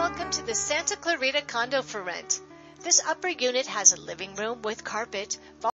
welcome to the Santa Clarita condo for rent. This upper unit has a living room with carpet,